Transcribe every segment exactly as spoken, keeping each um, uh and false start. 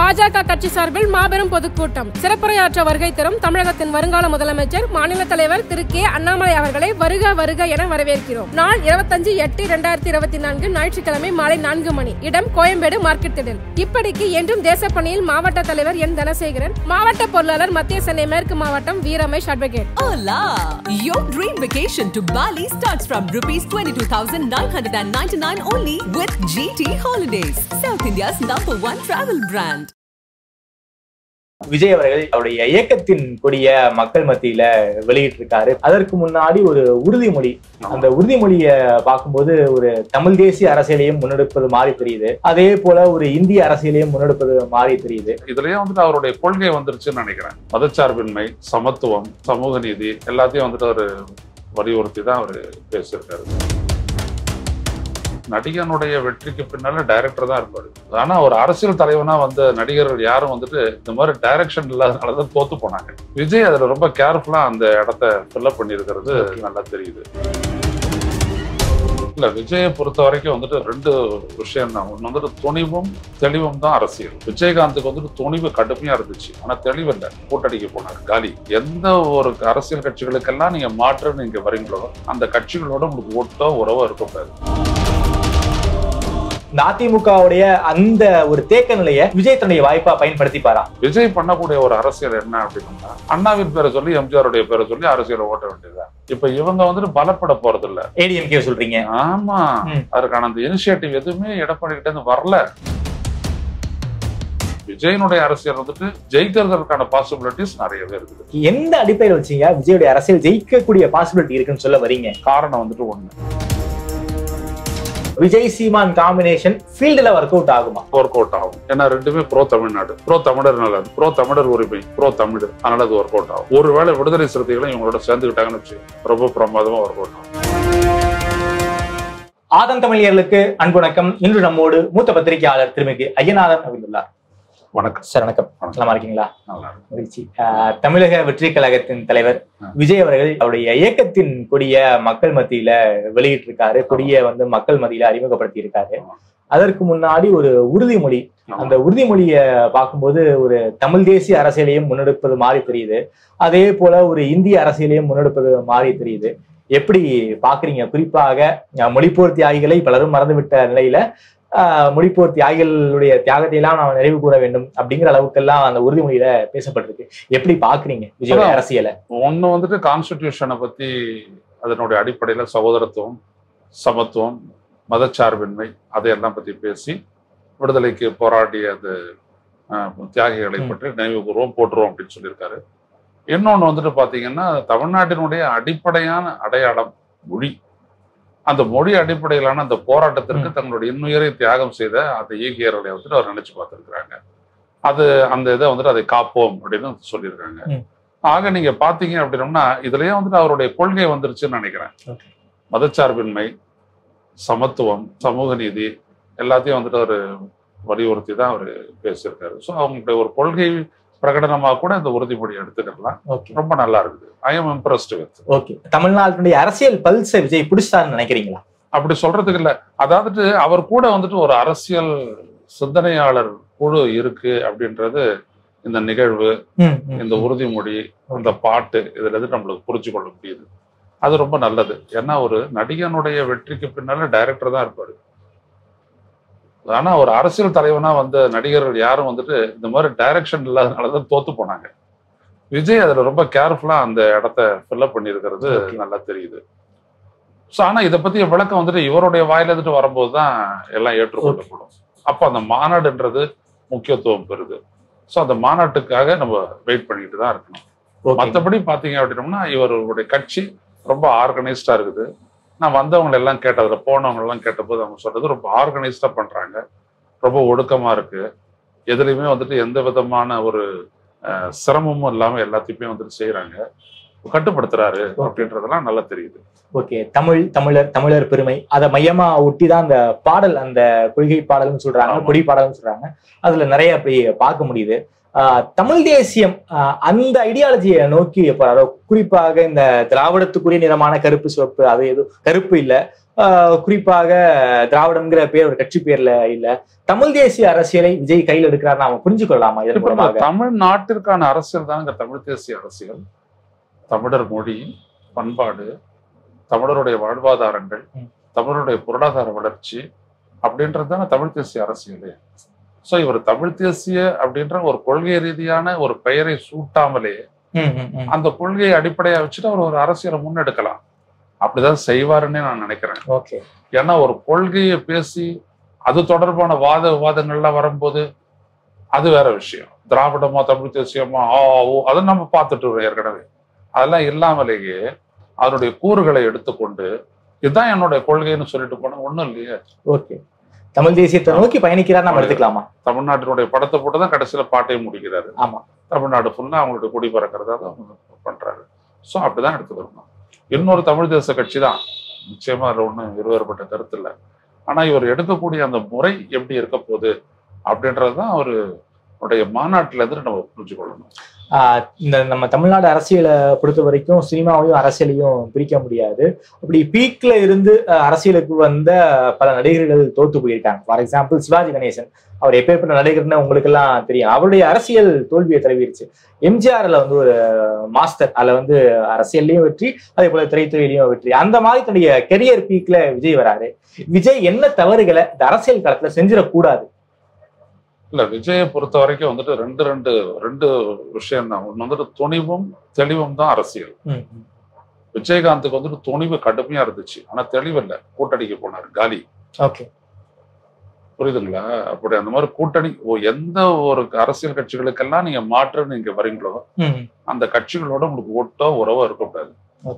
பாஜக கட்சி சார்பில் மாபெரும் பொதுக்கூட்டம். சிறப்புரையாற்ற வருகை தரும் தமிழகத்தின் வருங்கால முதலமைச்சர் மாநில தலைவர் திரு கே அண்ணாமலை அவர்களை வருக வருக என வரவேற்கிறோம். நாள் இருபத்தஞ்சு எட்டு இரண்டாயிரத்தி இருபத்தி நான்கு ஞாயிற்றுக்கிழமை மாலை நான்கு மணி. இடம் கோயம்பேடு மார்க்கெட் திடல். இப்படிக்கு என்றும் தேசப்பணியில் மாவட்ட தலைவர் என் தனசேகரன், மாவட்ட பொருளாளர் மத்திய சென்னை மேற்கு மாவட்டம் V Ramesh advocate. Hola! Your dream vacation to Bali starts from rupees twenty-two thousand nine hundred ninety-nine only with G T Holidays, South India's number one travel brand. Vijay அவர்கள் அவருடைய இயக்கத்தின் கொடிய மக்கள் மத்தியில வெளியிட்டு இருக்காரு. அதற்கு முன்னாடி ஒரு உறுதிமொழி, அந்த உறுதிமொழியை பார்க்கும்போது ஒரு தமிழ் தேசிய அரசியலையும் முன்னெடுப்பது மாதிரி தெரியுது. அதே போல ஒரு இந்திய அரசியலையும் முன்னெடுப்பது மாதிரி தெரியுது. இதுலயே வந்துட்டு அவருடைய கொள்கை வந்துருச்சுன்னு நினைக்கிறேன். மதச்சார்பின்மை, சமத்துவம், சமூக நீதி எல்லாத்தையும் வந்துட்டு அவரு வலியுறுத்தி தான் அவரு பேசியிருக்காரு. நடிகனுடைய வெற்றிக்கு பின்னால டைரக்டர் தான் இருப்பாரு. ஆனா ஒரு அரசியல் தலைவனா வந்த நடிகர்கள் யாரும் வந்துட்டு இந்த மாதிரி டைரக்ஷன் இல்லாதனாலதான் தோத்து போனாங்க. விஜய் அதுல ரொம்ப கேர்ஃபுல்லா அந்த இடத்த ஃபில்அப் பண்ணியிருக்கிறது நல்லா தெரியுது. இல்ல, விஜயை பொறுத்த வரைக்கும் வந்துட்டு ரெண்டு விஷயம் தான். ஒண்ணு வந்துட்டு துணிவும் தெளிவும் தான் அரசியல். விஜயகாந்துக்கு வந்துட்டு துணிவு கடுமையா இருந்துச்சு, ஆனா தெளிவு இல்லை. கூட்டணிக்கு போனார், காலி. எந்த ஒரு அரசியல் கட்சிகளுக்கெல்லாம் நீங்க மாற்று நீங்க வரீங்களோ அந்த கட்சிகளோட உங்களுக்கு ஒட்டோ உறவோ இருக்கக்கூடாது. அதிமுகவுடைய அந்த ஒரு தேக்க நிலையை விஜய் தன்னுடைய வாய்ப்பா பயன்படுத்திப்பாரா? விஜய் பண்ணக்கூடிய ஒரு அரசியல் என்ன அப்படின்னா, அண்ணாவின் பேரை சொல்லி எம்ஜிஆருடைய பேரை சொல்லி அரசியலை ஓட்ட வேண்டியதுதான். இப்ப இவங்க வந்துட்டு பலப்பட போறது இல்ல. ஏடிஎம்கே சொல்றீங்க? ஆமா, அதுக்கான அந்த இனிஷியேட்டிவ் எதுவுமே எடப்பாடி கிட்ட இருந்து வரல. விஜயனுடைய அரசியல் வந்துட்டு ஜெயிக்கிறதுக்கான பாசிபிலிட்டிஸ் நிறையவே இருக்குது. எந்த அடிப்படையில் வச்சீங்க விஜயுடைய அரசியல் ஜெயிக்கக்கூடிய பாசிபிலிட்டி இருக்குன்னு சொல்ல வரீங்க? காரணம் வந்துட்டு ஒண்ணு, விஜய் சீமான் காம்பினேஷன் ஃபீல்டுல ஒர்க் அவுட் ஆகுமா? ஒர்க் அவுட் ஆகும். ஏன்னா ரெண்டுமே ப்ரோ தமிழ்நாடு, ப்ரோ தமிழர் நல்லது, ப்ரோ தமிழர் உரிமை, ப்ரோ தமிழ், அதனால அது ஒர்க் அவுட் ஆகும். ஒருவேளை விடுதலை சிறுத்தைகளும் இவங்களோட சேர்ந்துக்கிட்டாங்கன்னு வச்சு ரொம்ப பிரமாதமா ஒர்க் அவுட் ஆகும். ஆதன் தமிழர்களுக்கு அன்பு வணக்கம். இன்று நம்மோடு மூத்த பத்திரிகையாளர் திருமிகு ஐயநாதன் அமைந்துள்ளார். வணக்கம் சார். வணக்கம். நல்லா இருக்கீங்களா? நல்லா மகிழ்ச்சி. தமிழக வெற்றி கழகத்தின் தலைவர் விஜய் அவர்கள் அவருடைய இயக்கத்தின் கொடிய மக்கள் மத்தியில வெளியிட்டு இருக்காரு. கொடிய வந்து மக்கள் மத்தியில அறிமுகப்படுத்தி இருக்காரு. அதற்கு முன்னாடி ஒரு உறுதிமொழி, அந்த உறுதிமொழியை பார்க்கும்போது ஒரு தமிழ் தேசிய அரசியலையும் முன்னெடுப்பது மாதிரி தெரியுது. அதே போல ஒரு இந்திய அரசியலையும் முன்னெடுப்பது மாதிரி தெரியுது. எப்படி பாக்குறீங்க? குறிப்பாக மொழிப்போர் தியாகிகளை பலரும் மறந்துவிட்ட நிலையில மொழிப்போர் தியாகிகளுடைய தியாகத்தை எல்லாம் நாம் நிறைவு கூற வேண்டும் அப்படிங்கிற அளவுக்கு எல்லாம் அந்த உறுதிமொழியில பேசப்பட்டிருக்கு. எப்படி பாக்குறீங்க விஜய் அரசியலை? ஒண்ணு வந்துட்டு கான்ஸ்டிடியூஷனை பத்தி, அதனுடைய அடிப்படையில சகோதரத்துவம், சமத்துவம், மதச்சார்பின்மை அதையெல்லாம் பத்தி பேசி விடுதலைக்கு போராடிய அது தியாகிகளை பற்றி நினைவு கூறுவோம், போட்டுருவோம் அப்படின்னு சொல்லியிருக்காரு. இன்னொன்னு வந்துட்டு பாத்தீங்கன்னா, தமிழ்நாட்டினுடைய அடிப்படையான அடையாளம் மொழி. அந்த மொழி அடிப்படையிலான அந்த போராட்டத்திற்கு தங்களுடைய இன்னுயிரை தியாகம் செய்த அந்த இயக்கியர்களை வந்துட்டு அவர் நினைச்சு பார்த்திருக்கிறாங்க. அது அந்த இதை வந்துட்டு அதை காப்போம் அப்படின்னு சொல்லியிருக்காங்க. ஆக நீங்க பாத்தீங்க அப்படின்னம்னா இதுலயே வந்துட்டு அவருடைய கொள்கை வந்துருச்சுன்னு நினைக்கிறேன். மதச்சார்பின்மை, சமத்துவம், சமூக நீதி எல்லாத்தையும் வந்துட்டு அவரு வலியுறுத்தி தான் அவரு பேசியிருக்காரு. ஸோ அவங்களுடைய ஒரு கொள்கை பிரகடனமாக கூட இந்த உறுதிமொழி எடுத்துக்கலாம். ரொம்ப நல்லா இருக்குது. I am impressed with. Okay, தமிழ்நாட்டுடைய அரசியல் பல்ஸ விஜய் பிடிச்சான்னு நினைக்கிறீங்களா? அப்படி சொல்றதுக்கு இல்ல, அதாவது அவர் கூட வந்துட்டு ஒரு அரசியல் சிந்தனையாளர் குழு இருக்கு அப்படின்றது இந்த நிகழ்வு, இந்த உறுதிமொழி, இந்த பாட்டு இதுல இருந்து நம்மளுக்கு புரிஞ்சு கொள்ள முடியுது. அது ரொம்ப நல்லது. ஏன்னா ஒரு நடிகனுடைய வெற்றிக்கு பின்னால டைரக்டர் தான் இருப்பாரு. ஆனா ஒரு அரசியல் தலைவனா வந்த நடிகர்கள் யாரும் வந்துட்டு இந்த மாதிரி டைரக்ஷன் இல்லாதனாலதான் தோத்து போனாங்க. விஜய் அதுல ரொம்ப கேர்ஃபுல்லா அந்த இடத்த ஃபில்அப் பண்ணியிருக்கிறது நல்லா தெரியுது. ஸோ ஆனா இதை பத்தி விளக்கம் வந்துட்டு இவருடைய வாயில இருந்துட்டு வரும்போதுதான் எல்லாம் ஏற்றுக்கொள்ளப்படும். அப்போ அந்த மாநாடுன்றது முக்கியத்துவம் பெறுது. ஸோ அந்த மாநாட்டுக்காக நம்ம வெயிட் பண்ணிட்டு தான் இருக்கணும். மற்றபடி பாத்தீங்க அப்படின்னோம்னா இவருடைய கட்சி ரொம்ப ஆர்கனைஸ்டா இருக்குது. நான் வந்தவங்களை எல்லாம் கேட்டதுல போனவங்க எல்லாம் கேட்டபோது அவங்க சொல்றது ரொம்ப ஆர்கனைஸ்டா பண்றாங்க, ரொம்ப ஒடுக்கமா இருக்கு, எதுலையுமே வந்துட்டு எந்த விதமான ஒரு சிரமமும் இல்லாம எல்லாத்தையுமே வந்துட்டு செய்யறாங்க, கட்டுப்படுத்துறாரு அப்படின்றதெல்லாம் நல்லா தெரியுது. ஓகே, தமிழ் தமிழர் தமிழர் பெருமை அதை மையமா ஒட்டிதான் அந்த பாடல், அந்த கொள்கை பாடல்னு சொல்றாங்க, கொடி பாடல்னு சொல்றாங்க. அதுல நிறைய போய் பார்க்க முடியுது. தமிழ் தேசியம் அந்த ஐடியாலஜியை நோக்கி போறாரோ? குறிப்பாக இந்த திராவிடத்துக்குரிய நிறமான கருப்பு சிவப்பு, அது எதுவும் கருப்பு இல்லை, குறிப்பாக திராவிடம்ங்கிற பேர் ஒரு கட்சி பேர்ல இல்ல, தமிழ் தேசிய அரசியலை விஜய் கையில் எடுக்கிறார் நாம புரிஞ்சு கொள்ளலாமா? தமிழ்நாட்டிற்கான அரசியல் தான் இந்த தமிழ் தேசிய அரசியல். தமிழர் மொழி, பண்பாடு, தமிழருடைய வாழ்வாதாரங்கள், தமிழருடைய பொருளாதார வளர்ச்சி அப்படின்றது தானே தமிழ் தேசிய அரசியல். ஸோ இவர் தமிழ் தேசிய அப்படின்ற ஒரு கொள்கை ரீதியான ஒரு பெயரை சூட்டாமலே அந்த கொள்கையை அடிப்படையா வச்சுட்டு அவர் ஒரு அரசியலை முன்னெடுக்கலாம். அப்படிதான் செய்வாருன்னு நான் நினைக்கிறேன். ஓகே. ஏன்னா ஒரு கொள்கையை பேசி அது தொடர்பான வாத விவாதங்கள்லாம் வரும்போது அது வேற விஷயம். திராவிடமா தமிழ் தேசியமா ஆ ஓ அதை நம்ம பார்த்துட்டு இருக்கோம் ஏற்கனவே. அதெல்லாம் இல்லாமலேயே அதனுடைய கூறுகளை எடுத்துக்கொண்டு இதுதான் என்னுடைய கொள்கைன்னு சொல்லிட்டு போனா ஒண்ணும் இல்லையே. ஓகே. தமிழ் தேசியத்தை நோக்கி பயணிக்கிறார் நம்ம எடுத்துக்கலாமா? தமிழ்நாட்டினுடைய படத்தை போட்டு தான் கடைசியில பாட்டையும் முடிக்கிறாரு. ஆமா. தமிழ்நாடு ஃபுல்லா அவங்களுடைய குடி பறக்கிறதா தான் பண்றாரு. ஸோ அப்படிதான் எடுத்துக்கணும். இன்னொரு தமிழ் தேச கட்சி தான், நிச்சயமா அதுல ஒன்றும் இருவேறுபட்ட கருத்து இல்லை. ஆனா இவர் எடுக்கக்கூடிய அந்த முறை எப்படி இருக்க போகுது அப்படின்றதுதான் அவருடைய மாநாட்டுல இருந்து நம்ம புரிஞ்சுக்கொள்ளணும். ஆஹ் இந்த நம்ம தமிழ்நாடு அரசியலை பொறுத்த வரைக்கும் சினிமாவையும் அரசியலையும் பிரிக்க முடியாது. அப்படி பீக்ல இருந்து அரசியலுக்கு வந்த பல நடிகர்கள் தோத்து போயிருக்காங்க. ஃபார் எக்ஸாம்பிள் சிவாஜி கணேசன், அவர் எப்பேற்பட்ட நடிகர்னு உங்களுக்கு எல்லாம் தெரியும். அவருடைய அரசியல் தோல்வியை தழுவிடுச்சு. எம்ஜிஆர்ல வந்து ஒரு மாஸ்டர், அதுல வந்து அரசியல்லையும் வெற்றி, அதே போல திரைத்துறையிலையும் வெற்றி. அந்த மாதிரி தன்னுடைய கெரியர் பீக்ல விஜய் வராரு. விஜய் என்ன தவறுகளை இந்த அரசியல் களத்துல செஞ்சிடக்கூடாது? இல்ல, விஜயை பொறுத்த வரைக்கும் வந்துட்டு ரெண்டு ரெண்டு ரெண்டு விஷயம் தான். ஒண்ணு வந்துட்டு துணிவும் தெளிவும் தான் அரசியல். விஜயகாந்துக்கு வந்துட்டு துணிவு கடுமையா இருந்துச்சு, ஆனா தெளிவு இல்லை. கூட்டணிக்கு போனாரு, காலி. ஓகே, புரியுதுங்களா? அப்படி அந்த மாதிரி கூட்டணி எந்த ஒரு அரசியல் கட்சிகளுக்கெல்லாம் நீங்க மாற்று நீங்க வரீங்களோ அந்த கட்சிகளோட உங்களுக்கு ஒட்டோ உறவோ இருக்கக்கூடாது,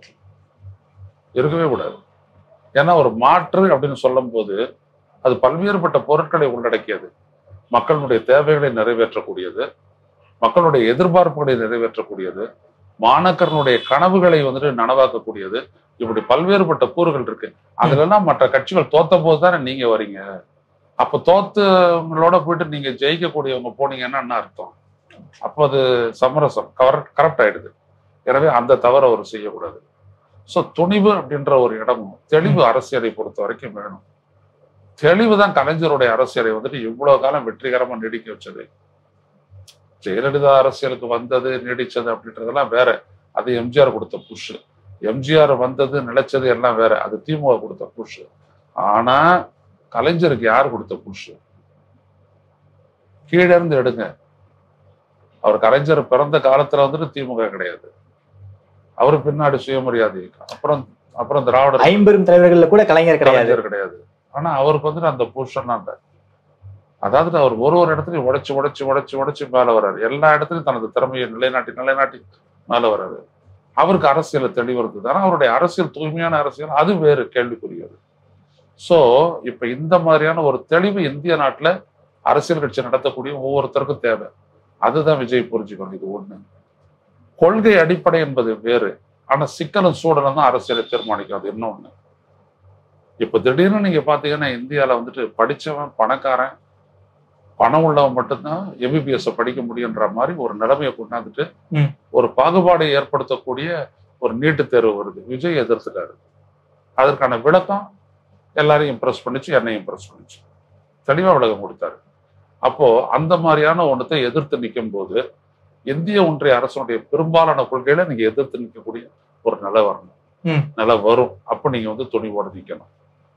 இருக்கவே கூடாது. ஏன்னா ஒரு மாற்று அப்படின்னு சொல்லும் போது அது பல்வேறுபட்ட பொருட்களை உள்ளடக்கியது. மக்களுடைய தேவைகளை நிறைவேற்றக்கூடியது, மக்களுடைய எதிர்பார்ப்புகளை நிறைவேற்றக்கூடியது, மாணக்கர்களுடைய கனவுகளை வந்துட்டு நனவாக்கக்கூடியது. இப்படி பல்வேறுபட்ட கூறுகள் இருக்கு. அதுல எல்லாம் மற்ற கட்சிகள் தோத்த போது தானே நீங்க வரீங்க. அப்ப தோத்தவங்களோட போயிட்டு நீங்க ஜெயிக்கக்கூடியவங்க போனீங்கன்னா என்ன அர்த்தம்? அப்போ அது சமரசம் கரெக்ட் கரெக்ட் ஆயிடுது. எனவே அந்த தவறை அவர் செய்யக்கூடாது. ஸோ துணிவு அப்படின்ற ஒரு இடமும் தெளிவு அரசியலை பொறுத்த வரைக்கும் வேணும். தெளிவுதான் கலைஞருடைய அரசியலை வந்துட்டு இவ்வளவு காலம் வெற்றிகரமா நீடிக்க வச்சது. ஜெயலலிதா அரசியலுக்கு வந்தது நீடிச்சது அப்படின்றதெல்லாம் வேற, அது எம்ஜிஆர் கொடுத்த புஷ். எம்ஜிஆர் வந்தது நிலைச்சது எல்லாம் வேற, அது திமுக கொடுத்த புஷ். ஆனா கலைஞருக்கு யார் கொடுத்த புஷ்? கீழே இருந்து எடுங்க. அவர் கலைஞர் பிறந்த காலத்துல வந்துட்டு திமுக கிடையாது, அவரு பின்னாடி சுயமரியாதை, அப்புறம் அப்புறம் திராவிட ஐம்பெரும் தலைவர்கள் கூட கலைஞர் கிடையாது கிடையாது ஆனா அவருக்கு வந்துட்டு அந்த பொசிஷன் அந்த அதாவது அவர் ஒரு ஒரு இடத்துலையும் உடைச்சு உடைச்சு உடைச்சு உடைச்சு மேல வர்றாரு. எல்லா இடத்துலையும் தனது திறமையை நிலைநாட்டி நிலைநாட்டி மேல வர்றாரு. அவருக்கு அரசியல் தெளிவு இருந்தது. ஆனா அவருடைய அரசியல் தூய்மையான அரசியல் அது வேறு, கேள்விக்குரியது. சோ இப்ப இந்த மாதிரியான ஒரு தெளிவு இந்திய நாட்டுல அரசியல் கட்சி நடத்தக்கூடிய ஒவ்வொருத்தருக்கும் தேவை. அதுதான் விஜய் புரிஞ்சுக்கணும். இது ஒண்ணு. கொள்கை அடிப்படை என்பது வேறு, ஆனா சிக்கலும் சூழலும் தான் அரசியலை தீர்மானிக்கும். அது இன்னொன்னு. இப்ப திடீர்னு நீங்க பாத்தீங்கன்னா இந்தியால வந்துட்டு படிச்சவன் பணக்காரன் பணம் உள்ளவன் மட்டும்தான் எம்பிபிஎஸ் படிக்க முடியுன்ற மாதிரி ஒரு நிலைமையை கொண்டாந்துட்டு ஒரு பாகுபாடை ஏற்படுத்தக்கூடிய ஒரு நீட்டு தேர்வு வருது. விஜய் எதிர்த்துட்டாரு. அதற்கான விளக்கம் எல்லாரையும் இம்ப்ரெஸ் பண்ணிச்சு, என்னையும் இம்ப்ரெஸ் பண்ணிச்சு. தெளிவா விளக்கம் கொடுத்தாரு. அப்போ அந்த மாதிரியான ஒன்றத்தை எதிர்த்து நிற்கும் போது இந்திய ஒன்றிய அரசுடைய பெரும்பாலான கொள்கையில நீங்க எதிர்த்து நிற்கக்கூடிய ஒரு நிலை வரணும், நிலை வரும். அப்ப நீங்க வந்து துணிவோடு நிற்கணும்.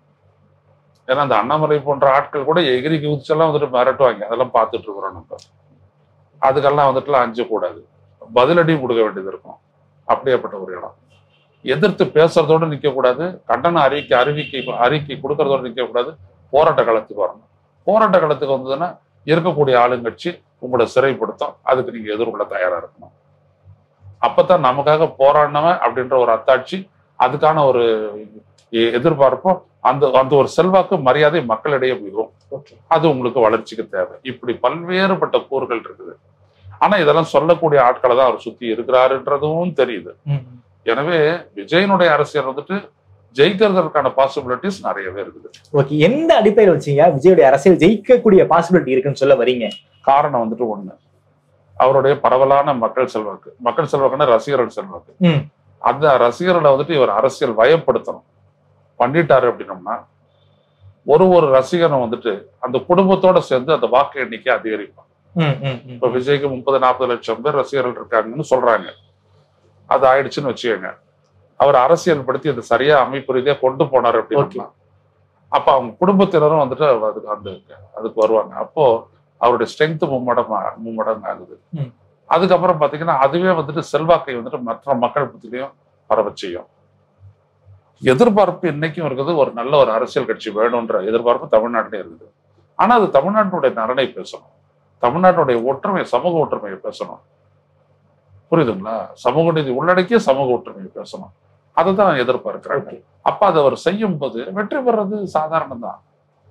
ஏன்னா அந்த அண்ணாமலை போன்ற ஆட்கள் கூட எகிரி குதிச்செல்லாம் வந்துட்டு மிரட்டுவாங்க. அதெல்லாம் பார்த்துட்டு இருக்கிறோம் நம்ம. அதுக்கெல்லாம் வந்துட்டுலாம் அஞ்சக்கூடாது, பதிலடியும் கொடுக்க வேண்டியது இருக்கும். அப்படியேப்பட்ட ஒரு இடம். எதிர்த்து பேசுறதோடு நிற்கக்கூடாது, கண்டன அறிக்கை அறிவிக்கை அறிக்கை கொடுக்கறதோடு நிற்கக்கூடாது. போராட்ட களத்துக்கு வரணும். போராட்ட களத்துக்கு வந்ததுன்னா இருக்கக்கூடிய ஆளுங்கட்சி உங்களை சிறைப்படுத்தும். அதுக்கு நீங்க எதிர்கொள்ள தயாரா இருக்கணும். அப்பதான் நமக்காக போராடினவன் அப்படின்ற ஒரு அத்தாட்சி, அதுக்கான ஒரு எதிர்பார்ப்பும் அந்த அந்த ஒரு செல்வாக்கு மரியாதை மக்களிடையே போயிடும். அது உங்களுக்கு வளர்ச்சிக்கு தேவை. இப்படி பல்வேறுபட்ட கூறுகள் இருக்குது. ஆனா இதெல்லாம் சொல்லக்கூடிய ஆட்களை தான் அவர் சுத்தி இருக்கிறாருன்றதும் தெரியுது. எனவே விஜயனுடைய அரசியல் வந்துட்டு ஜெயிக்கிறதுக்கான பாசிபிலிட்டிஸ் நிறையவே இருக்குது. ஓகே, எந்த அடிப்படையில் வச்சீங்க விஜயுடைய அரசியல் ஜெயிக்கக்கூடிய பாசிபிலிட்டி இருக்குன்னு சொல்ல வரீங்க? காரணம் வந்துட்டு ஒண்ணு, அவருடைய பரவலான மக்கள் செல்வாக்கு, மக்கள் செல்வாக்குன்னா ரசிகர்கள் செல்வாக்கு, அந்த ரசிகர்களை வந்துட்டு இவர் அரசியல் வயப்படுத்தணும் பண்ணிட்டாரு அப்படின்னோம்னா ஒரு ஒரு ரசிகனும் வந்துட்டு அந்த குடும்பத்தோட சேர்ந்து அந்த வாக்கு எண்ணிக்கை அதிகரிப்பான். இப்ப விஜய்க்கு முப்பது நாற்பது லட்சம் பேர் ரசிகர்கள் இருக்காங்கன்னு சொல்றாங்க. அது ஆயிடுச்சுன்னு வச்சுக்கோங்க. அவர் அரசியல் படுத்தி அது சரியா அமைப்பு ரீதியா கொண்டு போனாரு அப்படின்னா அப்ப அவங்க குடும்பத்தினரும் வந்துட்டு அதுக்கு அந்த அதுக்கு வருவாங்க. அப்போ அவருடைய ஸ்ட்ரென்த் மும்மடம் மும்மடம் ஆகுது. அதுக்கப்புறம் பாத்தீங்கன்னா அதுவே வந்துட்டு செல்வாக்கை வந்துட்டு மற்ற மக்கள் பத்திலையும் பரவ செய்யும். எதிர்பார்ப்பு இன்னைக்கும் இருக்குது, ஒரு நல்ல ஒரு அரசியல் கட்சி வேணும்ன்ற எதிர்பார்ப்பு தமிழ்நாட்டிலே இருக்குது. ஆனா அது தமிழ்நாட்டுடைய நலனை பேசணும், தமிழ்நாட்டுடைய ஒற்றுமை சமூக ஒற்றுமையை பேசணும். புரியுதுங்களா? சமூக நீதி உள்ளடக்கிய சமூக ஒற்றுமையை பேசணும். அதை தான் எதிர்பார்க்கிறாங்க. அப்ப அதை அவர் செய்யும் போது வெற்றி பெறது சாதாரணம் தான்.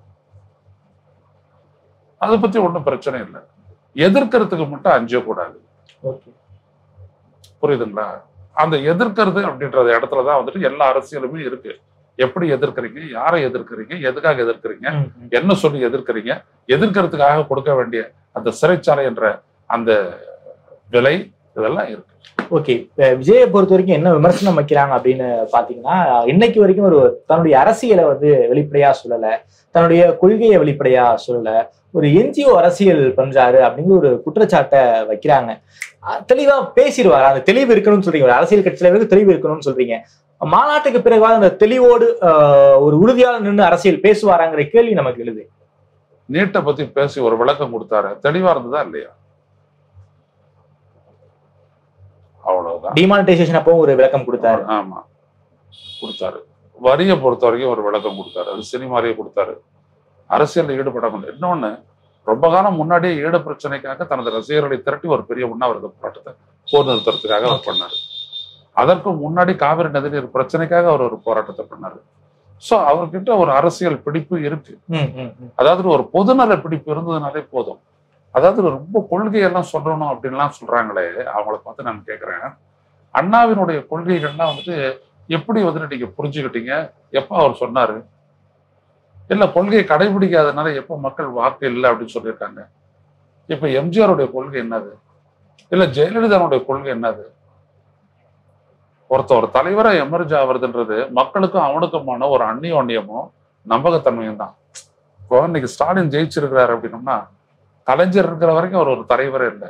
அதை பத்தி ஒன்றும் பிரச்சனை இல்லை. எதிர்க்கிறதுக்கு மட்டும் அஞ்சக்கூடாது. புரியுதுங்களா? அந்த எதிர்க்கிறது அப்படின்ற இடத்துலதான் வந்துட்டு எல்லா அரசியலுமே இருக்கு. எப்படி எதிர்க்கிறீங்க, யாரை எதிர்க்கிறீங்க, எதுக்காக எதிர்க்கிறீங்க, என்ன சொல்லி எதிர்க்கிறீங்க, எதிர்க்கிறதுக்காக கொடுக்க வேண்டிய அந்த சிறைச்சாலை என்ற அந்த விலை இதெல்லாம் இருக்கு. ஓகே, விஜயை பொறுத்த வரைக்கும் என்ன விமர்சனம் வைக்கிறாங்க அப்படின்னு பாத்தீங்கன்னா, இன்னைக்கு வரைக்கும் ஒரு தன்னுடைய அரசியலை வந்து வெளிப்படையா சொல்லல, தன்னுடைய கொள்கையை வெளிப்படையா சொல்லல, ஒரு என்ஜிஓ அரசியல் பண்றாரு அப்படிங்கிற ஒரு குற்றச்சாட்டை வைக்கிறாங்க. தெளிவா பேசிடுவாரு, அந்த தெளிவு இருக்கணும்னு சொல்றீங்க, ஒரு அரசியல் கட்சியில தெளிவு இருக்கணும்னு சொல்றீங்க. மாநாட்டுக்கு பிறகு அந்த தெளிவோடு ஒரு உறுதியாக நின்று அரசியல் பேசுவாராங்கிற கேள்வி நமக்கு எழுது. நீட்டை பத்தி பேசி ஒரு விளக்கம் கொடுத்தாரு, தெளிவா இருந்ததா இல்லையா? அவ்வளவுதான். டிமானிட்டைசேஷன் அப்போ ஒரு விளக்கம் கொடுத்தாரு. ஆமா கொடுத்தாரு. வரியை பொறுத்த வரைக்கும் ஒரு விளக்கம் கொடுத்தாரு, அது சினிமாரியே கொடுத்தாரு. அரசியல் ஈடுபட முடியும். இன்னொன்னு, ரொம்ப காலம் முன்னாடியே ஈடு பிரச்சனைக்காக தனது ரசிகர்களை திரட்டி ஒரு பெரிய உண்ணாவிரத போராட்டத்தை போர் நிறுத்தறதுக்காக அவர் பண்ணாரு. அதற்கு முன்னாடி காவிரி நதிநீர் பிரச்சனைக்காக அவர் ஒரு போராட்டத்தை பண்ணாரு. சோ அவர்கிட்ட ஒரு அரசியல் பிடிப்பு இருக்கு. அதாவது ஒரு பொதுநல பிடிப்பு இருந்ததுனாலே போதும். அதாவது ரொம்ப கொள்கையெல்லாம் சொல்லணும் அப்படின்லாம் சொல்றாங்களே, அவங்கள பார்த்து நான் கேட்கிறேன், அண்ணாவினுடைய கொள்கைகள்லாம் வந்துட்டு எப்படி வந்துட்டு நீங்க புரிஞ்சுக்கிட்டீங்க? எப்ப அவர் சொன்னாரு? இல்ல கொள்கையை கடைபிடிக்காதனால எப்ப மக்கள் வாக்கு இல்லை அப்படின்னு சொல்லியிருக்காங்க. இப்ப எம்ஜிஆருடைய கொள்கை என்னது? இல்ல ஜெயலலிதாவுடைய கொள்கை என்னது? ஒருத்த ஒரு தலைவரை எமர்ஜ் ஆகுறதுன்றது மக்களுக்கும் அவனுக்குமான ஒரு அந்நியோன்யமும் நம்பகத்தன்மையும் தான். இப்போ இன்னைக்கு ஸ்டாலின் ஜெயிச்சிருக்கிறாரு அப்படின்னோம்னா, கலைஞர் இருக்கிற வரைக்கும் அவர் ஒரு தலைவரே இல்லை.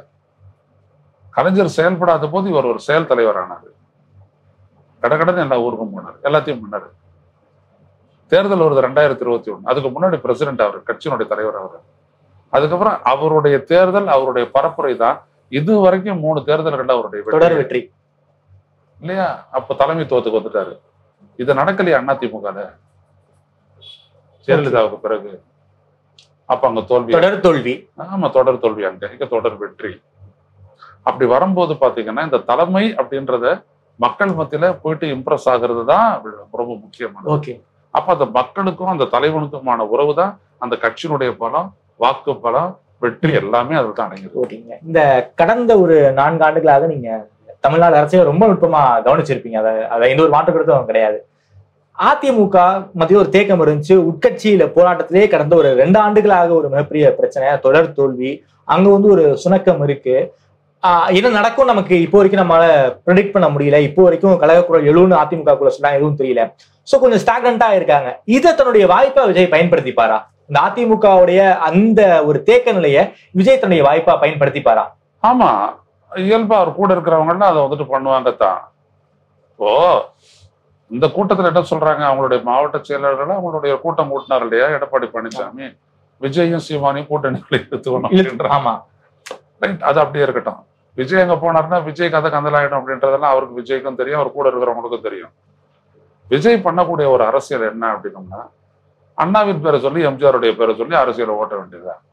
கலைஞர் செயல்படாத போது இவர் ஒரு செயல் தலைவர் ஆனாரு. கடகடன்னு எல்லா ஊருக்கும் போனாரு, எல்லாத்தையும் பண்ணாரு. தேர்தல் வருது ரெண்டாயிரத்தி இருபத்தி ஒண்ணு, அதுக்கு முன்னாடி பிரசிடென்ட் அவர், கட்சியினுடைய தலைவர் அவர். அதுக்கப்புறம் அவருடைய தேர்தல், அவருடைய பரப்புரை தான் இது வரைக்கும் மூணு தேர்தல்கள் அவருடைய தொடர் வெற்றி இல்லையா? அப்ப தலைமைத்துவத்துக்கு வந்துட்டாரு. இது நடக்கலையா அதிமுக ஜெயலலிதாவுக்கு பிறகு? அப்ப அங்க தோல்வி, தொடர் தோல்வி. ஆமா தொடர் தோல்வி, அங்க இங்க தொடர் வெற்றி. அப்படி வரும்போது பாத்தீங்கன்னா இந்த தலைமை அப்படின்றத மக்கள் மத்தியில போயிட்டு இம்ப்ரெஸ் ஆகுறது தான் ரொம்ப முக்கியமானது. அப்ப அந்த மக்களுக்கும் அந்த தலைவனுக்குமான உறவு தான் அந்த கட்சியினுடைய பலம், வாக்கு பலம், வெற்றி எல்லாமே அதில் தான் அடங்கிது. இந்த கடந்த ஒரு நான்கு ஆண்டுகளாக நீங்க தமிழ்நாடு அரசியல் ரொம்ப நுட்பமா கவனிச்சிருப்பீங்க. அதை அதை எந்த ஒரு மாற்று கருத்தும் கிடையாது. அதிமுக மத்திய ஒரு தேக்கம் இருந்துச்சு, உட்கட்சியில போராட்டத்திலே கடந்த ஒரு ரெண்டு ஆண்டுகளாக ஒரு மிகப்பெரிய பிரச்சனை, தொடர் தோல்வி. அங்க வந்து ஒரு சுணக்கம் இருக்கு. ஆஹ் என்ன நடக்கும் நமக்கு இப்போ வரைக்கும் நம்மளால ப்ரெடிக்ட் பண்ண முடியல. இப்போ வரைக்கும் கழகக்குரல் எழுன்னு அதிமுக குள்ள சொன்னா எதுவும் தெரியல. சோ கொஞ்சம் ஸ்டாக்னண்டா இருக்காங்க. இதை தன்னுடைய வாய்ப்பா விஜய் பயன்படுத்திப்பாரா? இந்த அதிமுகவுடைய அந்த ஒரு தேக்க நிலையை விஜய் தன்னுடைய வாய்ப்பா பயன்படுத்திப்பாரா? ஆமா, இயல்பா அவர் கூட இருக்கிறவங்கன்னா அதை வந்துட்டு பண்ணுவாங்க தான். இப்போ இந்த கூட்டத்துல என்ன சொல்றாங்க, அவங்களுடைய மாவட்ட செயலாளர்கள் அவங்களுடைய கூட்டம் கூட்டினார் இல்லையா எடப்பாடி பழனிசாமி, விஜயும் சீமானையும் கூட்டணிகளை எடுத்துக்கணும். ஆமா ரைட், அது அப்படியே இருக்கட்டும். விஜய் எங்க போனாருன்னா விஜய் கதை கந்தலாயிடும் அப்படின்றதெல்லாம் அவருக்கு விஜய்க்கும் தெரியும், அவர் கூட இருக்கிறவங்களுக்கும் தெரியும். விஜய் பண்ணக்கூடிய ஒரு அரசியல் என்ன அப்படின்னோம்னா, அண்ணாவின் பேரை சொல்லி எம்ஜிஆருடைய பேரை சொல்லி அரசியலை ஓட்ட வேண்டியதுதான்.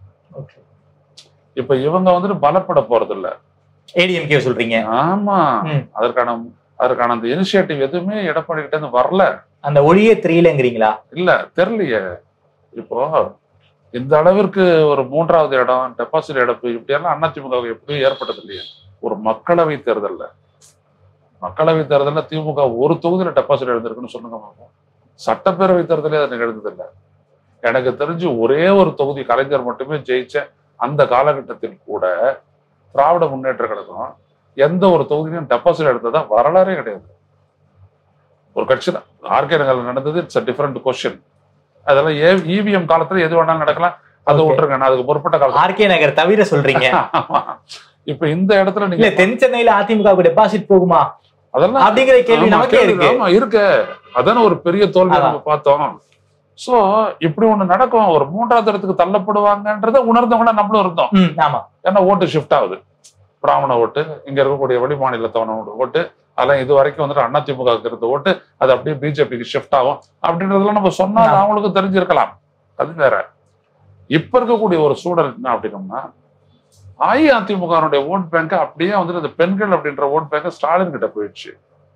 இப்ப இவங்க வந்துட்டு பலப்பட போறது இல்ல. ஏடிஎம்கே சொல்றீங்க? ஆமா, அதற்கான அதற்கான அந்த இனிஷியேட்டிவ் எதுவுமே எடப்பாடி கிட்ட இருந்து வரல. அந்த ஒளியே தெரியலங்கிறீங்களா? இல்ல தெரியலையே. இப்போ இந்த அளவிற்கு ஒரு மூன்றாவது இடம், டெபாசிட் இழப்பு, இப்படியெல்லாம் அதிமுக எப்படியும் ஏற்பட்டது இல்லையே. ஒரு மக்களவை தேர்தல்ல மக்களவை தேர்தல்ல திமுக ஒரு தொகுதியில டெபாசிட் எழுந்திருக்குன்னு சொல்லுங்க பார்ப்போம். சட்டப்பேரவை தேர்தலே அது நிகழ்ந்தது இல்லை. எனக்கு தெரிஞ்சு ஒரே ஒரு தொகுதி கலைஞர் மட்டுமே ஜெயிச்ச அந்த காலகட்டத்தில் கூட திராவிட முன்னேற்ற கழகம் எந்த ஒரு தொகுதியும் டெபாசிட் எடுத்ததா வரலாறே கிடையாது. ஒரு கட்சி ஆர்கே நகர்ல நடந்தது, இட்ஸ் அ டிஃபரெண்ட் கொஸ்டின். அதெல்லாம் இவிஎம் காலத்துல எது வேணாலும் நடக்கலாம், அதை விட்டுருங்க, நான் அதுக்கு பொறுப்பட்ட காலம். ஆர்கே நகர் தவிர சொல்றீங்க. இப்ப இந்த இடத்துல நீங்க தென் சென்னையில அதிமுக டெபாசிட் போகுமா அதெல்லாம் அப்படிங்கிற கேள்வி நமக்கே இருக்கு. ஆமா இருக்கு. அதான ஒரு பெரிய தோல்வி நம்ம பார்த்தோம். சோ இப்படி ஒண்ணு நடக்கும், ஒரு மூன்றாவது இடத்துக்கு தள்ளப்படுவாங்கன்றத உணர்ந்தவங்கள நம்மளும் இருந்தோம். ஆமா, ஏன்னா ஓட்டு ஷிஃப்ட் ஆகுது, பிராமண ஓட்டு, இங்க இருக்கக்கூடிய வெளி மாநிலத்தவனோட ஓட்டு, அதெல்லாம் இது வரைக்கும் வந்துட்டு அதிமுக இருந்த ஓட்டு அது அப்படியே பிஜேபிக்கு ஷிஃப்ட் ஆகும் அப்படின்றதெல்லாம் நம்ம சொன்னா அவங்களுக்கு தெரிஞ்சிருக்கலாம், அது வேற. இப்ப இருக்கக்கூடிய ஒரு சூழல் என்ன அப்படின்னோம்னா, அஇஅதிமுகனுடைய ஓட் பேங்க் அப்படியே வந்துட்டு இந்த பெண்கள் அப்படின்ற ஓட் பேங்க் ஸ்டாலின் கிட்ட போயிடுச்சு.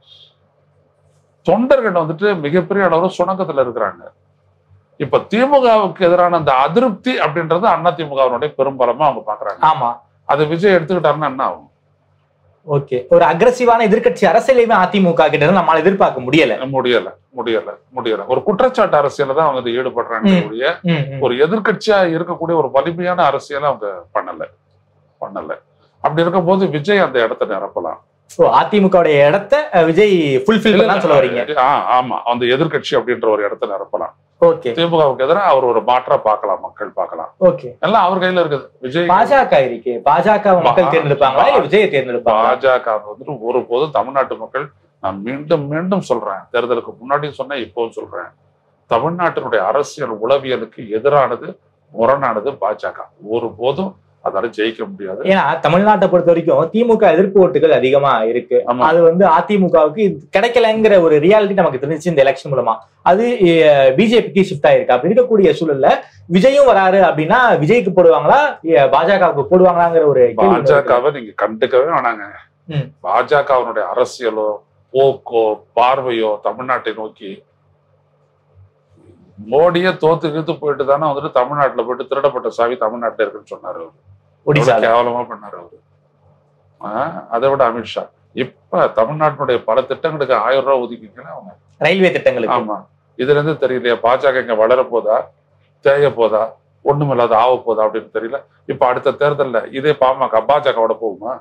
தொண்டர்கள் வந்துட்டு மிகப்பெரிய அளவுல சுணக்கத்துல இருக்கிறாங்க. இப்ப திமுகவுக்கு எதிரான அந்த அதிருப்தி அப்படின்றது அதிமுகவினுடைய பெரும்பாலமா அவங்க பாக்குறாங்க. ஆமா, அது விஜய் எடுத்துக்கிட்டாருன்னா என்ன ஆகும்? ஓகே, ஒரு அக்ரெசிவான எதிர்கட்சி அரசியலையுமே அதிமுக கிட்ட நம்மளால எதிர்பார்க்க முடியல முடியல முடியல முடியல ஒரு குற்றச்சாட்டு அரசியல தான் அவங்க ஈடுபடுறாங்க. ஒரு எதிர்கட்சியா இருக்கக்கூடிய ஒரு வலிமையான அரசியலை அவங்க பண்ணல பண்ணல அப்படி இருக்கும் போது விஜய் அந்த இடத்தை நிரப்பலாம். அதிமுகவுடைய இடத்த விஜய் ஃபுல்ஃபில் பண்ணலாம் சொல்ல வரீங்க? ஆமா, அந்த எதிர்கட்சி அப்படின்ற ஒரு இடத்தை நிரப்பலாம். ஓகே, திமுகவுக்கு எதிராக அவர் ஒரு மாற்றா பார்க்கலாம், மக்கள் பார்க்கலாம். ஓகே, எல்லாம் அவர் கையில இருக்குது. விஜய் பாஜக இருக்கு, பாஜக மக்கள் தேர்ந்தெடுப்பாங்களா இல்ல விஜய் தேர்ந்தெடுப்பாங்க? பாஜக வந்துட்டு ஒருபோதும் தமிழ்நாட்டு மக்கள், நான் மீண்டும் மீண்டும் சொல்றேன், தேர்தலுக்கு முன்னாடியும் சொன்னேன், இப்பவும் சொல்றேன், தமிழ்நாட்டினுடைய அரசியல் உளவியலுக்கு எதிரானது, முரணானது பாஜக. ஒருபோதும் அதால ஜெயிக்க முடியாது. ஏன்னா தமிழ்நாட்டை பொறுத்த வரைக்கும் திமுக எதிர்ப்பு ஓட்டுகள் அதிகமா இருக்கு. அது வந்து அதிமுகவுக்கு கிடைக்கலங்கிற ஒரு ரியாலிட்டி நமக்கு தெரிஞ்சிச்சு இந்த எலெக்ஷன் மூலமா. அது பிஜேபிக்கு ஷிஃப்ட் ஆயிருக்கு. அப்படி இருக்கக்கூடிய சூழல்ல விஜயும் வராரு அப்படின்னா விஜய்க்கு போடுவாங்களா பாஜகவுக்கு போடுவாங்களாங்கிற ஒரு பாஜகவை நீங்க கண்டுக்கவே வேணாங்க. பாஜகவினுடைய அரசியலோ போக்கோ பார்வையோ தமிழ்நாட்டை நோக்கி, மோடியே தோத்து கீத்து போயிட்டு தானே வந்துட்டு தமிழ்நாட்டுல போயிட்டு திருடப்பட்ட சாவி தமிழ்நாட்டுல இருக்குன்னு சொன்னாரு. கேவலமா பண்ணாரு அவரு. ஆஹ் அதை விட அமித்ஷா இப்ப தமிழ்நாட்டினுடைய பல திட்டங்களுக்கு ஆயிரம் ரூபாய் ஒதுக்கிங்கன்னா அவங்க ரயில்வே திட்டங்களுக்கு. ஆமா, இதுல இருந்து தெரியலையா பாஜக இங்க வளர போதா, தேய போதா, ஒண்ணும் இல்லாத ஆக போதா அப்படின்னு தெரியல. இப்ப அடுத்த தேர்தல்ல இதே பாமக பாஜகவோட போகுமா?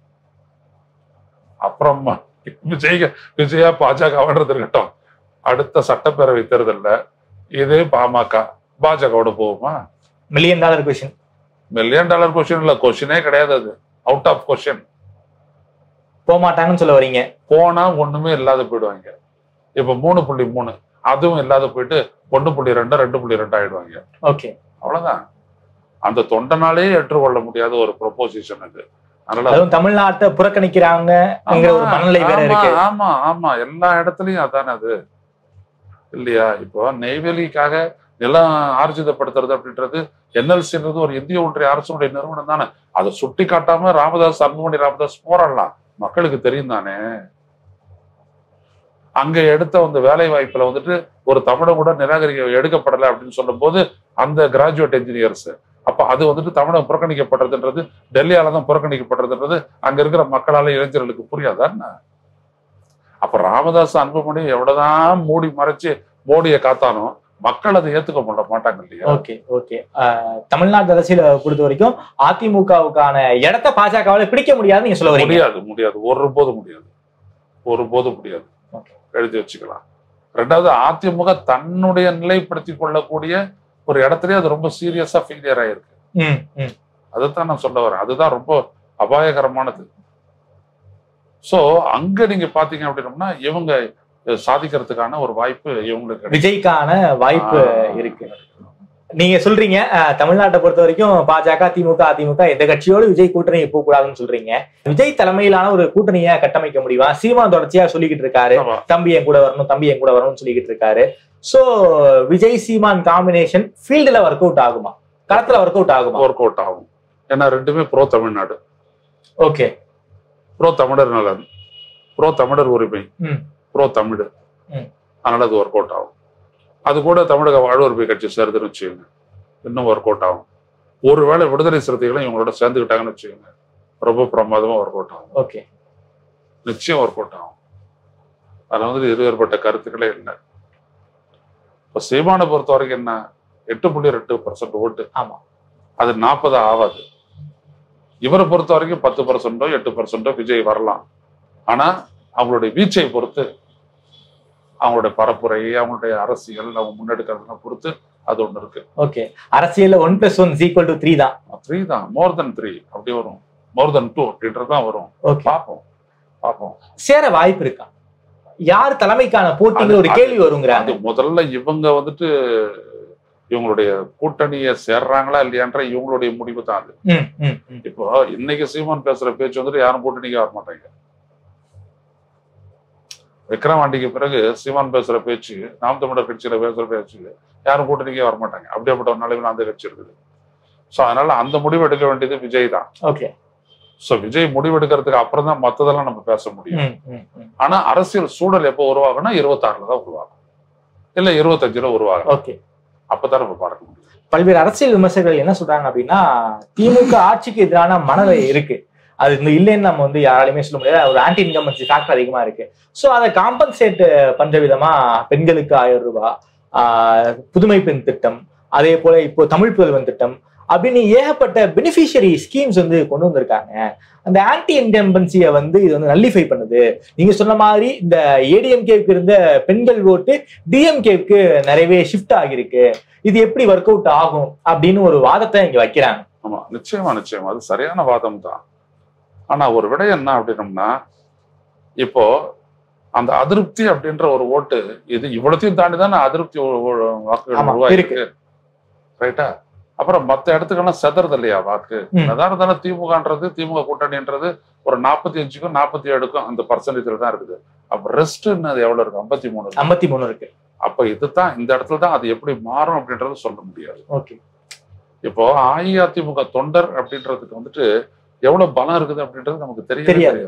அப்புறம் விஜய் விஜயா பாஜகன்றது இருக்கட்டும், அடுத்த சட்டப்பேரவை தேர்தல்ல இதே பாமக பாஜகவோட போகுமா? Million dollar question. Million dollar question இல்ல, கொஸ்டினே கிடையாது, அது அவுட் ஆஃப் கொஸ்டின். போக மாட்டாங்கன்னு சொல்ல வரீங்க? போனா ஒண்ணுமே இல்லாத போயிடுவாங்க. இப்ப மூணு புள்ளி மூணு அதுவும் இல்லாத போயிட்டு ஒண்ணு புள்ளி ரெண்டு ரெண்டு புள்ளி ரெண்டு ஆயிடுவாங்க. ஓகே, அவ்வளவுதான். அந்த தொண்டனாலே ஏற்றுக்கொள்ள முடியாத ஒரு ப்ரொபோசிஷன் அது. அதனால தமிழ்நாட்டை புறக்கணிக்கிறாங்க. ஆமா ஆமா, எல்லா இடத்துலயும் அதானே அது இல்லையா? இப்போ நெய்வேலிக்காக நிலம் ஆர்ஜிதப்படுத்துறது அப்படின்றது என்எல்சின்றது ஒரு இந்திய ஒன்றிய அரசுடைய நிறுவனம் தானே. அதை சுட்டி காட்டாம ராமதாஸ் அன்புமணி ராமதாஸ் போராடலாம், மக்களுக்கு தெரியும் தானே. அங்க எடுத்த அந்த வேலை வாய்ப்புல வந்துட்டு ஒரு தமிழை கூட நிராகரிக்க எடுக்கப்படலை அப்படின்னு சொல்லும் போது அந்த கிராஜுவேட் என்ஜினியர்ஸ், அப்ப அது வந்துட்டு தமிழை புறக்கணிக்கப்படுறதுன்றது, டெல்லியால தான் புறக்கணிக்கப்படுறதுன்றது அங்க இருக்கிற மக்களால இளைஞர்களுக்கு புரியாதான்னு. அப்ப ராமதாஸ் அன்புமணி எவ்வளவுதான் மூடி மறைச்சு மோடியை காத்தானோ மக்கள் அதை ஏத்துக்க மாட்ட மாட்டாங்க இல்லையா? ஓகே ஓகே, தமிழ்நாட்டு அரசியலை பொறுத்த வரைக்கும் அதிமுகவுக்கான இடத்த பாஜகவால பிடிக்க முடியாது நீங்க சொல்ல வரீங்க? முடியாது முடியாது, ஒருபோதும் முடியாது, ஒருபோதும் முடியாது, எழுதி வச்சுக்கலாம். ரெண்டாவது, அதிமுக தன்னுடைய நிலைப்படுத்திக் கொள்ளக்கூடிய ஒரு இடத்துலயே அது ரொம்ப சீரியஸா ஃபெயிலியர் ஆயிருக்கு. அதைத்தான் நான் சொல்ல வரேன், அதுதான் ரொம்ப அபாயகரமானது. சோ அங்க நீங்க பாத்தீங்க அப்படின்னோம்னா இவங்க சாதிக்கிறதுக்கான ஒரு வாய்ப்பு இவங்களுக்கு, விஜய்க்கான வாய்ப்பு இருக்கு. நீங்க சொல்றீங்க தமிழ்நாட்டை பொறுத்த வரைக்கும் பாஜக திமுக அதிமுக எந்த கட்சியோடு விஜய் கூட்டணி போக கூடாதுன்னு சொல்றீங்க. விஜய் தலைமையிலான ஒரு கூட்டணியை கட்டமைக்க முடியுமா? சீமான் தொடர்ச்சியா சொல்லிக்கிட்டு இருக்காரு, தம்பி என் கூட வரணும் தம்பி என் கூட வரணும்னு சொல்லிக்கிட்டு இருக்காரு. சோ விஜய் சீமான் காம்பினேஷன் ஃபீல்டுல ஒர்க் அவுட் ஆகுமா, களத்துல ஒர்க் அவுட் ஆகுமா? ஒர்க் அவுட் ஆகும். ஏன்னா ரெண்டுமே ப்ரோ தமிழ்நாடு. ஓகே, ப்ரோ தமிழர் நலன், ப்ரோ தமிழர் உரிமை, ப்ரோ தமிழ், அதனால அது ஒர்க் அவுட் ஆகும். அது கூட தமிழக வாழ்வுரிமை கட்சி சேருதுன்னு வச்சுக்கோங்க, இன்னும் ஒர்க் அவுட் ஆகும். ஒருவேளை விடுதலை சிறுத்தைகளும் இவங்களோட சேர்ந்துக்கிட்டாங்கன்னு வச்சுக்கோங்க, ரொம்ப பிரமாதமா ஒர்க் அவுட் ஆகும். ஓகே, நிச்சயம் ஒர்க் அவுட் ஆகும். அதுல வந்து இருவேற்பட்ட கருத்துக்களே இல்லை. இப்ப சீமானை பொறுத்த வரைக்கும் என்ன, எட்டு புள்ளி ரெண்டு பர்சன்ட் ஓட்டு, ஆமா, அது நாற்பது ஆகாது. இவரை பொறுத்த வரைக்கும் பத்து பர்சன்டோ எட்டு பர்சன்டோ விஜய் வரலாம். ஆனா அவங்களுடைய வீச்சை பொறுத்து, அவங்களுடைய பரப்புரை, அவங்களுடைய அரசியல், அவங்க முன்னெடுக்கிறத பொறுத்து அது ஒண்ணு இருக்கு. ஓகே, அரசியல்ல one plus one equal to three தான். த்ரீ தான், மோர் தென் த்ரீ அப்படி வரும், மோர் தென் டூ அப்படின்றதுதான் வரும். பார்ப்போம் பார்ப்போம். சேர வாய்ப்பு இருக்கா? யார் தலைமைக்கான போட்டிங்கிற ஒரு கேள்வி வருங்கிறாங்க. முதல்ல இவங்க வந்துட்டு இவங்களுடைய கூட்டணியை சேர்றாங்களா இல்லையான்ற இவங்களுடைய முடிவு தான் அது. இப்போ இன்னைக்கு சீமான் பேசுற பேச்சு வந்துட்டு யாரும் கூட்டணிக்கு வர மாட்டாங்க. விக்ரவாண்டிக்கு பிறகு சீமான் பேசுற பேச்சு, நாம் தமிழர் கட்சியில பேசுற பேச்சு யாரும் கூட்டணிக்கே வரமாட்டாங்க. அப்படியேப்பட்ட ஒரு நிலைமையில அந்த கட்சி இருக்குது. சோ அதனால அந்த முடிவு எடுக்க வேண்டியது விஜய் தான். ஓகே, சோ விஜய் முடிவெடுக்கிறதுக்கு அப்புறம் தான் மத்ததெல்லாம் நம்ம பேச முடியும். ஆனா அரசியல் சூழல் எப்போ உருவாகும்னா இருபத்தி ஆறுல தான் உருவாகும், இல்ல இருபத்தஞ்சுல உருவாகும். ஓகே, அப்பதான் நம்ம பார்க்க முடியும். பல்வேறு அரசியல் விமர்சகர்கள் என்ன சொல்றாங்க அப்படின்னா, திமுக ஆட்சிக்கு எதிரான மனதை இருக்கு, அது இந்த இல்லைன்னு நம்ம வந்து யாராலையுமே சொல்ல முடியாது. ஒரு ஆன்டி இன்கம்பன்சி ஃபேக்டர் அதிகமா இருக்கு. ஸோ அதை காம்பன்சேட் பண்ற விதமா பெண்களுக்கு ஆயிரம் ரூபாய், ஆஹ் புதுமை பெண் திட்டம், அதே போல இப்போ தமிழ் புதல்வன் திட்டம் அப்படின்னு ஏகப்பட்ட பெனிஃபிஷியரி ஸ்கீம்ஸ் வந்து கொண்டு வந்திருக்காங்க. அந்த ஆன்டி இன்கம்பன்சியை வந்து இது வந்து நல்லிஃபை பண்ணுது. நீங்க சொன்ன மாதிரி இந்த ஏடிஎம்கேவுக்கு இருந்த பெண்கள் ஓட்டு டிஎம்கேவுக்கு நிறையவே ஷிஃப்ட் ஆகிருக்கு. இது எப்படி ஒர்க் அவுட் ஆகும் அப்படின்னு ஒரு வாதத்தை இங்க வைக்கிறாங்க. ஆமா, நிச்சயமா நிச்சயமா அது சரியான வாதம் தான். ஆனா ஒரு விட என்ன அப்படின்னம்னா, இப்போ அந்த அதிருப்தி அப்படின்ற ஒரு ஓட்டு, இது இவ்வளத்தையும் தாண்டி தானே அதிருப்தி வாக்குகள் உருவாயிருக்கு, ரைட்டா? அப்புறம் மத்த இடத்துக்கெல்லாம் செதறது இல்லையா வாக்கு? அதான் தானே திமுகன்றது, திமுக கூட்டணின்றது ஒரு நாற்பத்தி அஞ்சுக்கும் நாற்பத்தி ஏழுக்கும் அந்த பர்சன்டேஜ்ல தான் இருக்குது. அப்ப ரெஸ்ட் அது எவ்வளவு இருக்கு? ஐம்பத்தி மூணு ஐம்பத்தி மூணு இருக்கு. அப்ப இதுதான் இந்த இடத்துல தான் அது எப்படி மாறும் அப்படின்றது சொல்ல முடியாது. ஓகே, இப்போ அஇஅதிமுக தொண்டர் அப்படின்றதுக்கு வந்துட்டு எவ்வளவு பலம் இருக்குது அப்படின்றது நமக்கு தெரியாது.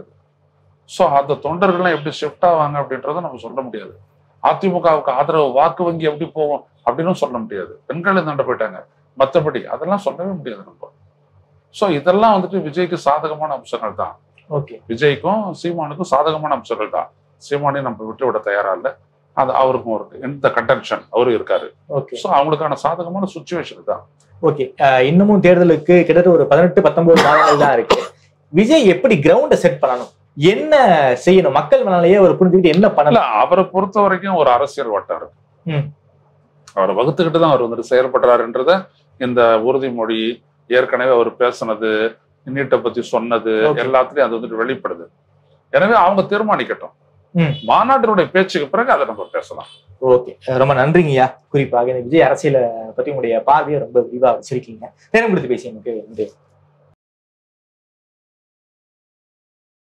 சோ அந்த தொண்டர்கள்லாம் எப்படி ஷிஃப்ட் ஆவாங்க அப்படின்றத நம்ம சொல்ல முடியாது. அதிமுகவுக்கு ஆதரவு வாக்கு வங்கி எப்படி போவோம் அப்படின்னு சொல்ல முடியாது. பெண்கள் தாண்ட போயிட்டாங்க, மற்றபடி அதெல்லாம் சொல்லவே முடியாது நம்ம. சோ இதெல்லாம் வந்துட்டு விஜய்க்கு சாதகமான அம்சங்கள் தான். ஓகே, விஜய்க்கும் சீமானுக்கும் சாதகமான அம்சங்கள் தான். சீமானையும் நம்ம விட்டு விட தயாரா இல்லை, அது அவருக்கும் இருக்கு, இந்த கண்டென்ஷன் அவரும் இருக்காரு. ஓகே, சோ அவங்களுக்கான சாதகமான சுச்சுவேஷன் தான். ஓகே, இன்னமும் தேர்தலுக்கு கிட்டத்தட்ட ஒரு பதினெட்டு பத்தொன்பது மாதங்கள் தான் இருக்கு. விஜய் எப்படி கிரவுண்டை செட் பண்ணணும், என்ன செய்யணும், மக்கள் மனநிலையே அவர் புரிஞ்சுக்கிட்டு என்ன பண்ணல? அவரை பொறுத்த வரைக்கும் ஒரு அரசியல் வட்டாரம் அவரை வகுத்துக்கிட்டு தான் அவர் வந்துட்டு செயல்படுறாருன்றத இந்த உறுதிமொழி, ஏற்கனவே அவர் பேசினது, நீட்டை பத்தி சொன்னது எல்லாத்துலயும் அது வந்துட்டு வெளிப்படுது. எனவே அவங்க தீர்மானிக்கட்டும். மாநாட்டினுடைய பேச்சுக்கு பிறகு அதை நம்ம பேசலாம். ஓகே, ரொம்ப நன்றிங்கய்யா. குறிப்பாக இந்த விஜய் அரசியலை பத்தி உங்களுடைய பார்வையை ரொம்ப விரிவா வச்சிருக்கீங்க. நேரம் கொடுத்து பேசி எனக்கு நன்றி.